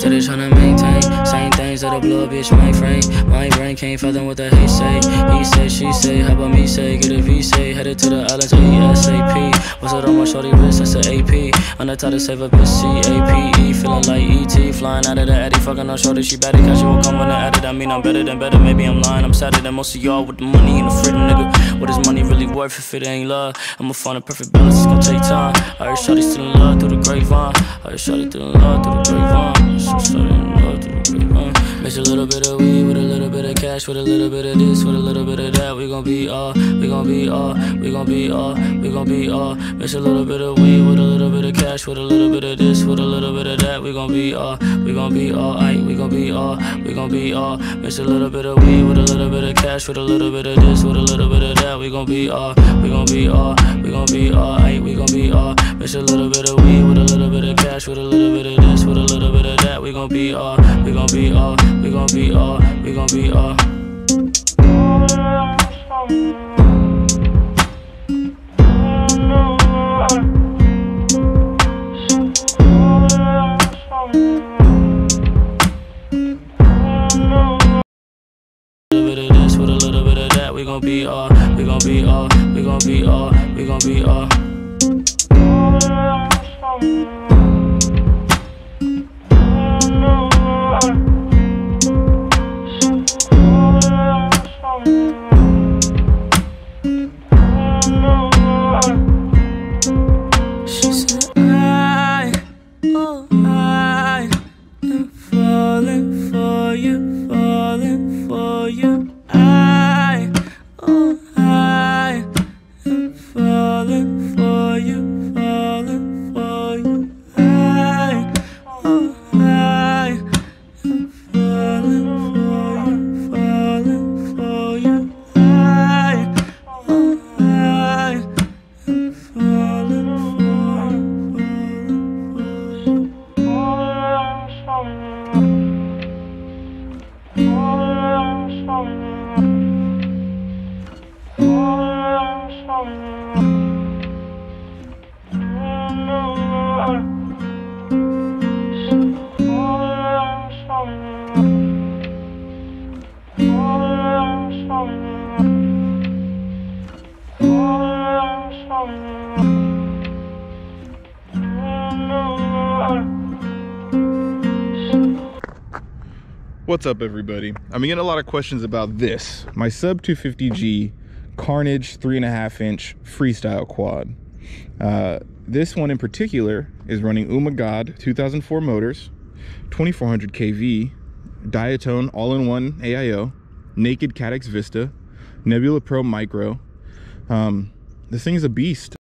Steady tryna maintain, same things that'll blow a bitch my frame. My brain can't fathom what the hate say. He say, she say, how about me say? Get a V say, headed to the islands ASAP. What's it on my shorty wrist? That's the AP. On the top to save a bitch CAPE. Feeling like ET, flying out of the Addy. Fucking on shorty, she better cause she will come when I added. I mean I'm better than better, maybe I'm lying. I'm sadder than most of y'all with the money and the freedom, nigga. What is money really worth if it ain't love? I'ma find a perfect balance, it's gonna take time. I heard shorty still in love through the grapevine. I heard shorty still in love through the grapevine. So shorty in love through the grapevine. Mix a little bit of weed with a little bit of cash, with a little bit of this, with a little bit of that. We gon' be all, we gon' be all, we gon' be all, we gon' be all. Mix a little bit of weed with a little bit of cash, with a little bit of this, with a little bit of that. We gon' be all, we gon' be all, aight, we gon' be all, we gon' be all. Mix a little bit of weed with a little bit of cash, with a little bit of this, with a little bit of that. We gon' be all, we gon' be all, we gon' be all, aight, we gon' be all. Mix a little bit of weed with a little bit of cash, with a little bit of this, with a little bit of that. We gon' be all, we gon' be all, we gon' be all, we gon' be all. We gon' be all, we gon' be all, we gon' be all, we gon' be all. She said I am falling for you, falling for you. I am falling for you, falling for you. I am falling for you, falling for you. I am falling for What's up, everybody? I'm getting a lot of questions about this, my sub 250G Carnage 3.5-inch freestyle quad. This one in particular is running God 2004 motors, 2400 kV, diatone all-in-one AIO, naked Cadex Vista, Nebula Pro Micro. This thing is a beast.